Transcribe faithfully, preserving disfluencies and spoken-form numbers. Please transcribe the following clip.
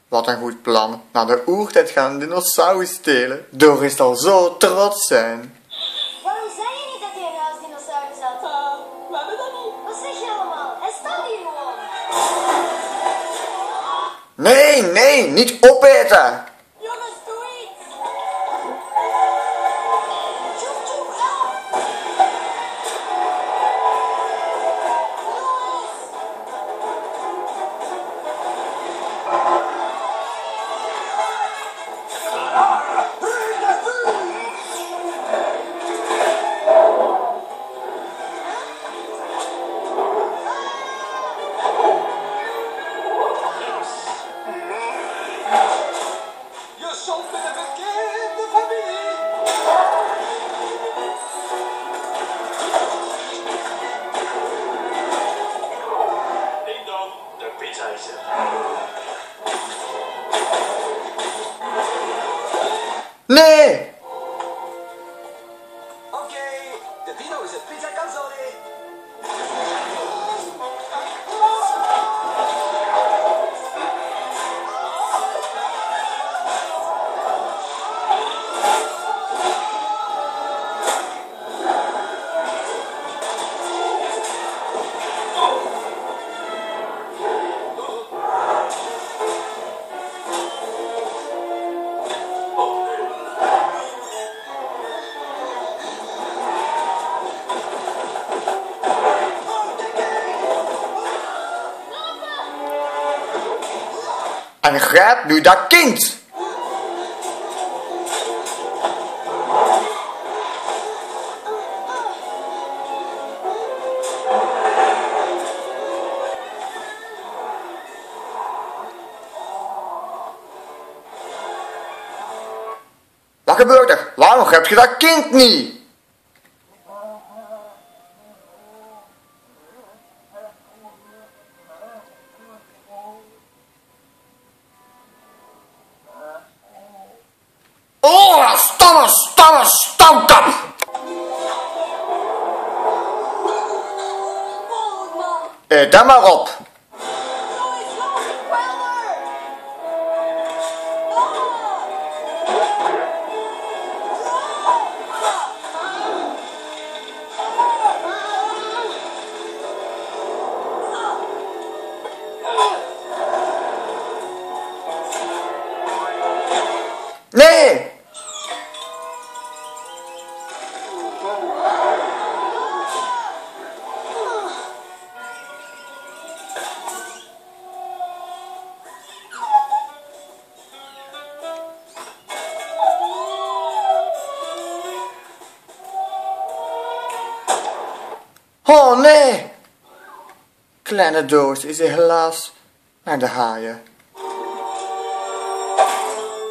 Wat een goed plan. Naar de oertijd gaan een dinosaurus stelen. Doris zal zo trots zijn. Waarom zei je niet dat je een huisdinosaurus had? Uh, we hebben dat niet. Wat zeg je allemaal? Hij staat hier gewoon. Nee, nee, niet opeten. Jongens, doe iets. Tjoef, tjoef, help. Je zult met een bekende familie. Ding dong, de pizza is er. Nee. Oké, de dino is het pizza canzone. En grijp nu dat kind. Wat gebeurt er? Waarom grijp je dat kind niet? Oh, stomme, stomme, stamkap! Eet dat maar op. Nee! Oh nee! Kleine Doos is er helaas naar de haaien.